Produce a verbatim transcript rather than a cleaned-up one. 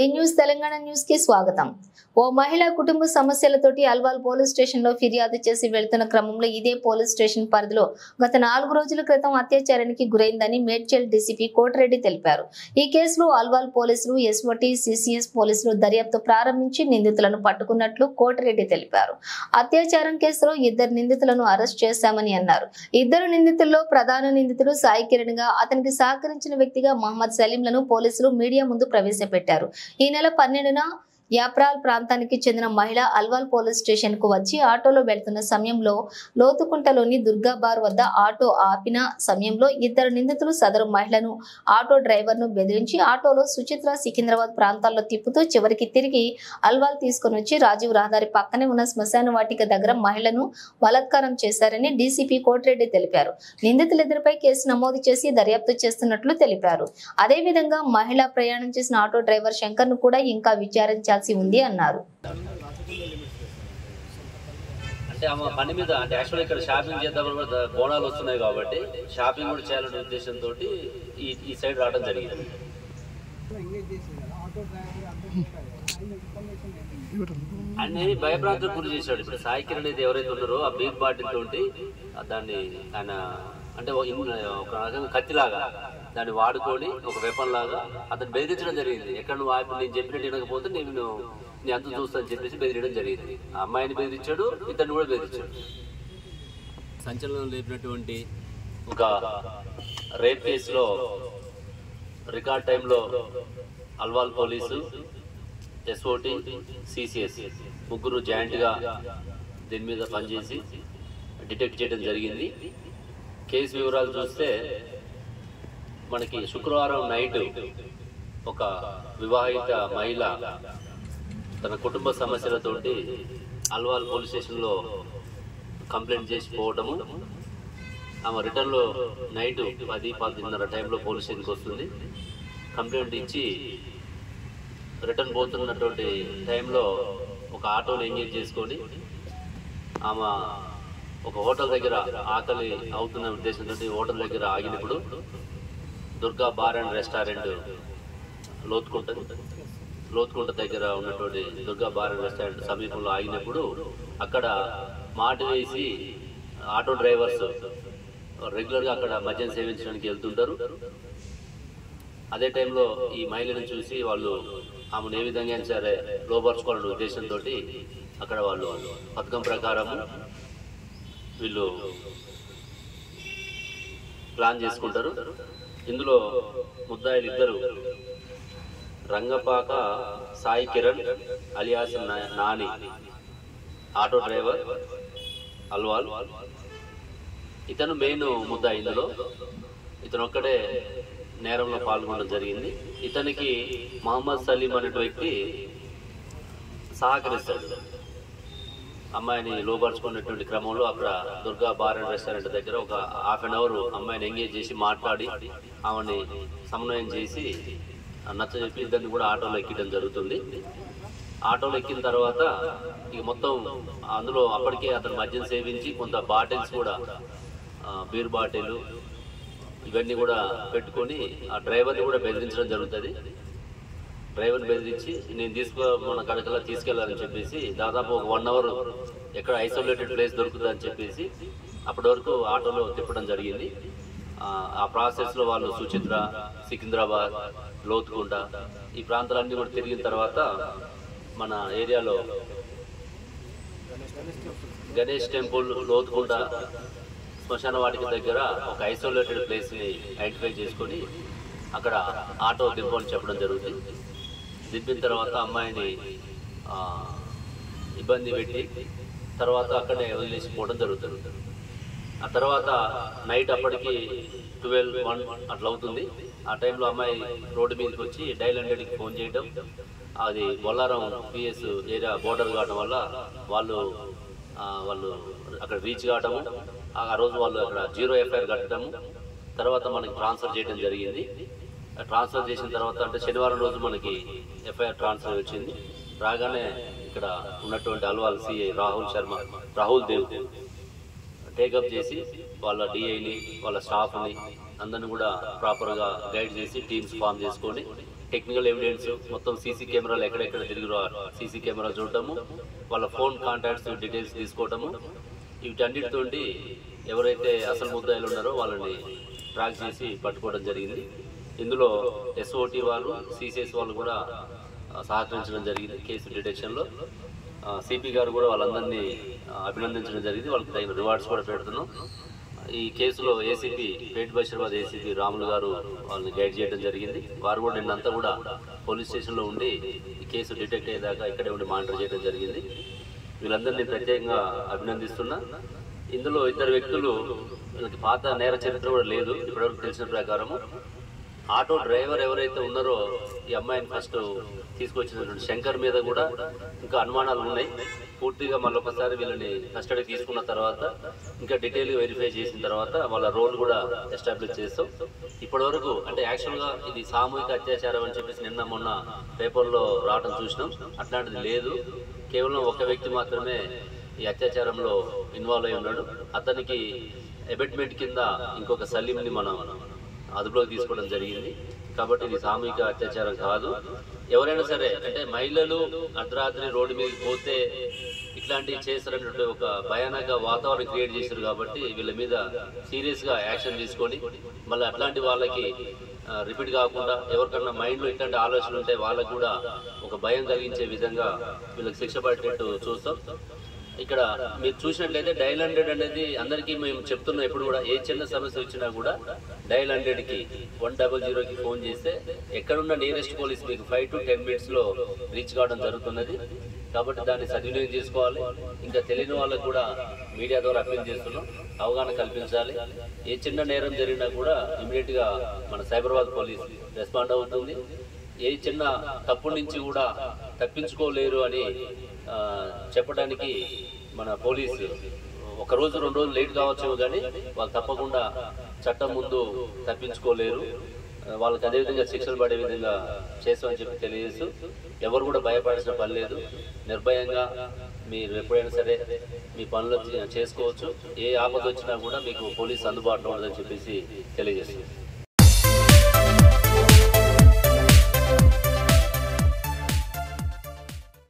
ఈ news Telangana news కి స్వాగతం. ఓ మహిళా కుటుంబ సమస్యలతోటి అల్వాల్ పోలీస్ స్టేషన్ లో ఫిర్యాదు చేసి వెళ్తున్న క్రమంలో ఇదే పోలీస్ స్టేషన్ పరిధిలో గత నాలుగు రోజుల క్రితం అత్యాచారానికి గురైందని మేడ్చల్ డీసీపీ కోటిరెడ్డి తెలిపారు. ఈ కేసులో అల్వాల్ పోలీసులు, ఎస్ఓటీ, సిసిఎస్ పోలీసులు దర్యాప్తు ప్రారంభించి నిందితులను పట్టుకున్నట్లు కోటిరెడ్డి తెలిపారు. అత్యాచారం కేసులో ఇద్దరు నిందితులను అరెస్ట్ చేశామని అన్నారు. ఇద్దరు నిందితుల్లో ప్రధాన నిందితుడు సాయి కిరణ్ గా, అతనికి సహకరించిన వ్యక్తిగా మహమ్మద్ సలీంలను పోలీసులు మీడియా ముందు ప్రవేశపెట్టారు. ఈ నెల పన్నెండున యాప్రాల్ ప్రాంతానికి చెందిన మహిళ అల్వాల్ పోలీస్ స్టేషన్ కు వచ్చి ఆటోలో వెళ్తున్న సమయంలో లోతుకుంటలోని దుర్గా బార్ వద్ద ఆటో ఆపిన సమయంలో ఇద్దరు నిందితులు సదరు మహిళను, ఆటో డ్రైవర్ ను బెదిరించి ఆటోలో సుచిత్ర, సికింద్రాబాద్ ప్రాంతాల్లో తిప్పుతూ చివరికి తిరిగి అల్వాల్ తీసుకుని వచ్చి రాజీవ్ రహదారి పక్కనే ఉన్న శ్మశాన వాటిక దగ్గర మహిళను బలాత్కారం చేశారని డీసీపీ కోటిరెడ్డి తెలిపారు. నిందితులిద్దరిపై కేసు నమోదు చేసి దర్యాప్తు చేస్తున్నట్లు తెలిపారు. అదేవిధంగా మహిళ ప్రయాణం చేసిన ఆటో డ్రైవర్ శంకర్ ను కూడా ఇంకా విచారించాల్సి ఉంది అన్నారు. అంటే ఆమె పని మీద అంటే యాక్చువల్ ఇక్కడ షాపింగ్ చేద్దామని కూడా బోనాలు వస్తున్నాయి కాబట్టి షాపింగ్ కూడా చేయాలనే ఉద్దేశంతో ఈ ఈ సైడ్ రావడం జరిగింది. అన్ని భయభ్రాంతులకు గురి చేశాడు. ఇప్పుడు సాయి కిరణ్ అయితే ఎవరైతే ఉన్నారో ఆ బీర్ బాటిల్ తోటి దాన్ని ఆయన అంటే ఒక రకంగా కత్తిలాగా దాన్ని వాడుకొని ఒక వెపన్ లాగా అతను బెదిరించడం జరిగింది. ఎక్కడ నువ్వు ఆపి నేను చెప్పినట్టు వినకపోతే నేను నీ అంత చూస్తాను చెప్పేసి బెదిరించడం జరిగింది. ఆ అమ్మాయిని బెదిరించాడు, ఇతన్ని కూడా బెదిరించాడు. సంచలనం లేపినటువంటి ఒక రేప్ కేసులో రికార్డ్ టైంలో అల్వాల్ పోలీసు, ఎస్ఓటీ, సిసిఎస్ ముగ్గురు జాయింట్గా దీని మీద పనిచేసి డిటెక్ట్ చేయడం జరిగింది. కేసు వివరాలు చూస్తే మనకి శుక్రవారం నైట్ ఒక వివాహిత మహిళ తన కుటుంబ సమస్యలతోటి అల్వాల్ పోలీస్ స్టేషన్లో కంప్లైంట్ చేసి పోవటము, ఆమె రిటర్న్లో నైట్ పది పదిన్నర టైంలో పోలీస్ స్టేషన్కి వస్తుంది. కంప్లైంట్ ఇచ్చి రిటర్న్ పోతున్నటువంటి టైంలో ఒక ఆటోని ఎంగేజ్ చేసుకొని ఆమె ఒక హోటల్ దగ్గర ఆకలి అవుతున్న ఉద్దేశంతో హోటల్ దగ్గర ఆగినప్పుడు Durga bar and restaurant Lothukunta Lothukunta దగ్గర ఉన్నటువంటి దుర్గా బార్ అండ్ రెస్టారెంట్ సమీపంలో ఆగినప్పుడు అక్కడ మాట వేసి ఆటో డ్రైవర్స్ రెగ్యులర్గా అక్కడ మద్యం సేవించడానికి వెళ్తుంటారు. అదే టైంలో ఈ మహిళను చూసి వాళ్ళు ఆమెను ఏ విధంగా సరే లోపరుచుకోవాలనే ఉద్దేశంతో అక్కడ వాళ్ళు పథకం ప్రకారం వీళ్ళు ప్లాన్ చేసుకుంటారు. ఇందులో ముద్దాయిలు ఇద్దరు Rangapaka Sai Kiran alias Nani, auto driver Alwal. ఇతను మెయిన్ ముద్దాయి. ఇందులో ఇతను ఒక్కడే నేరంలో పాల్గొనడం జరిగింది. ఇతనికి మహమ్మద్ సలీం అనే వ్యక్తి సహకరిస్తాడు. అమ్మాయిని లోపరుచుకున్నటువంటి క్రమంలో అక్కడ దుర్గా బార్ అండ్ రెస్టారెంట్ దగ్గర ఒక హాఫ్ అన్ అవర్ అమ్మాయిని ఎంగేజ్ చేసి మాట్లాడి ఆమెని సమన్వయం చేసి నచ్చజెప్పి ఇద్దరిని కూడా ఆటోలో ఎక్కడం జరుగుతుంది. ఆటోలో ఎక్కిన తర్వాత ఇక మొత్తం అందులో అప్పటికే అతను మద్యం సేవించి కొంత బాటిల్స్ కూడా బీర్ బాటిల్ ఇవన్నీ కూడా పెట్టుకొని ఆ డ్రైవర్ని కూడా బెదిరించడం జరుగుతుంది. డ్రైవర్ని బెదిరించి నేను తీసుకో మన కడకలా తీసుకెళ్లాలని చెప్పేసి దాదాపు ఒక వన్ అవర్ ఎక్కడ ఐసోలేటెడ్ ప్లేస్ దొరుకుతుందని చెప్పేసి అప్పటి వరకు ఆటోలో తిప్పడం జరిగింది. ఆ ప్రాసెస్లో వాళ్ళు సుచిత్ర, సికింద్రాబాద్, లోతుకుంట ఈ ప్రాంతాలన్నీ కూడా తిరిగిన తర్వాత మన ఏరియాలో గణేష్ టెంపుల్, లోతుకుంట శ్మశాన వాటిక దగ్గర ఒక ఐసోలేటెడ్ ప్లేస్ని ఐడెంటిఫై చేసుకొని అక్కడ ఆటో దింపని చెప్పడం జరుగుతుంది. దింపిన తర్వాత అమ్మాయిని ఇబ్బంది పెట్టి తర్వాత అక్కడే వదిలేసిపోవడం జరుగుతుంది. ఆ తర్వాత నైట్ అప్పటికి ట్వెల్వ్ వన్ అట్లా అవుతుంది. ఆ టైంలో అమ్మాయి రోడ్డు మీదకి వచ్చి డైల్ హండ్రెడ్కి ఫోన్ చేయడం, అది బొల్లారం పిఎస్ ఏరియా బోర్డర్ కావడం వల్ల వాళ్ళు వాళ్ళు అక్కడ రీచ్ కావడము, ఆ రోజు వాళ్ళు అక్కడ జీరో ఎఫ్ఐఆర్ కట్టడము, తర్వాత మనకి ట్రాన్స్ఫర్ చేయడం జరిగింది. ట్రాన్స్ఫర్ చేసిన తర్వాత అంటే శనివారం రోజు మనకి ఎఫ్ఐఆర్ ట్రాన్స్ఫర్ వచ్చింది. రాగానే ఇక్కడ ఉన్నటువంటి అల్వాల్ సిఐ రాహుల్ శర్మ, రాహుల్ దేవ్ టేకప్ చేసి వాళ్ళ డిఐని, వాళ్ళ స్టాఫ్ని అందరిని కూడా ప్రాపర్గా గైడ్ చేసి టీమ్స్ ఫామ్ చేసుకొని టెక్నికల్ ఎవిడెన్స్ మొత్తం సీసీ కెమెరాలు ఎక్కడెక్కడ తిరిగి సీసీ కెమెరాలు చూడటము, వాళ్ళ ఫోన్ కాంటాక్ట్స్ డీటెయిల్స్ తీసుకోవటము, వీటన్నిటితోటి ఎవరైతే అసలు ముద్దాయిలు ఉన్నారో వాళ్ళని ట్రాక్ చేసి పట్టుకోవడం జరిగింది. ఇందులో ఎస్ఓటీ వాళ్ళు, సిసిఎస్ వాళ్ళు కూడా సహకరించడం జరిగింది. కేసు డిటెక్షన్లో సిపి గారు కూడా వాళ్ళందరినీ అభినందించడం జరిగింది. వాళ్ళకి తగిన రివార్డ్స్ కూడా పెడుతున్నాం. ఈ కేసులో ఏసీపీ పేట్ బషీరాబాద్ ఏసీపీ రాములు గారు వాళ్ళని గైడ్ చేయడం జరిగింది. వారు కూడా నిన్నంతా కూడా పోలీస్ స్టేషన్లో ఉండి ఈ కేసు డిటెక్ట్ అయ్యేదాకా ఇక్కడే ఉండి మానిటర్ చేయడం జరిగింది. వీళ్ళందరినీ ప్రత్యేకంగా అభినందిస్తున్నా. ఇందులో ఇద్దరు వ్యక్తులు, వీళ్ళకి పాత నేర చరిత్ర కూడా లేదు ఇప్పటివరకు తెలిసిన ప్రకారము. ఆటో డ్రైవర్ ఎవరైతే ఉన్నారో ఈ అమ్మాయిని ఫస్ట్ తీసుకొచ్చినటువంటి శంకర్ మీద కూడా ఇంకా అనుమానాలు ఉన్నాయి. పూర్తిగా మళ్ళొకసారి వీళ్ళని కస్టడీ తీసుకున్న తర్వాత ఇంకా డీటెయిల్గా వెరిఫై చేసిన తర్వాత వాళ్ళ రోల్ కూడా ఎస్టాబ్లిష్ చేస్తాం. ఇప్పటి వరకు అంటే యాక్చువల్గా ఇది సామూహిక అత్యాచారం అని చెప్పేసి నిన్న మొన్న పేపర్లో రావడం చూసినాం. అట్లాంటిది లేదు. కేవలం ఒక వ్యక్తి మాత్రమే ఈ అత్యాచారంలో ఇన్వాల్వ్ అయి ఉన్నాడు. అతనికి అబెట్మెంట్ కింద ఇంకొక సలీంని మనం అదుపులోకి తీసుకోవడం జరిగింది. కాబట్టి ఇది సామూహిక అత్యాచారం కాదు. ఎవరైనా సరే అంటే మహిళలు అర్ధరాత్రి రోడ్డు మీదకి పోతే ఇట్లాంటివి చేస్తారన్నటువంటి ఒక భయానక వాతావరణం క్రియేట్ చేశారు. కాబట్టి వీళ్ళ మీద సీరియస్గా యాక్షన్ తీసుకొని మళ్ళీ అట్లాంటి వాళ్ళకి రిపీట్ కాకుండా ఎవరికన్నా మైండ్లో ఇట్లాంటి ఆలోచనలు ఉంటే వాళ్ళకు కూడా ఒక భయం కలిగించే విధంగా వీళ్ళకి శిక్ష పడేటట్టు చూస్తాం. ఇక్కడ మీరు చూసినట్లయితే డైల్ హండ్రెడ్ అనేది అందరికీ మేము చెప్తున్నాం. ఎప్పుడు కూడా ఏ చిన్న సమస్య వచ్చినా కూడా డైల్ హండ్రెడ్కి వన్ డబల్ జీరోకి ఫోన్ చేస్తే ఎక్కడున్న నియరెస్ట్ పోలీస్ మీకు ఫైవ్ టు టెన్ మినిట్స్లో రీచ్ కావడం జరుగుతున్నది. కాబట్టి దాన్ని సద్వినియోగం చేసుకోవాలి. ఇంకా తెలియని వాళ్ళకు కూడా మీడియా ద్వారా అప్పీల్ చేస్తున్నాం, అవగాహన కల్పించాలి. ఏ చిన్న నేరం జరిగినా కూడా ఇమీడియట్గా మన సైబరాబాద్ పోలీస్ రెస్పాండ్ అవుతుంది. ఏ చిన్న తప్పు నుంచి కూడా తప్పించుకోలేరు అని చెప్పడానికి మన పోలీసు ఒక రోజు రెండు రోజులు లేట్ కావచ్చేమో కానీ వాళ్ళు తప్పకుండా చట్టం ముందు తప్పించుకోలేరు. వాళ్ళకి అదేవిధంగా శిక్షలు పడే విధంగా చేస్తామని చెప్పి తెలియజేస్తూ ఎవరు కూడా భయపడాల్సిన పని లేదు. నిర్భయంగా మీరు ఎప్పుడైనా సరే మీ పనులు చేసుకోవచ్చు. ఏ ఆపద వచ్చినా కూడా మీకు పోలీసు అందుబాటులో ఉండదని చెప్పేసి తెలియజేస్తుంది.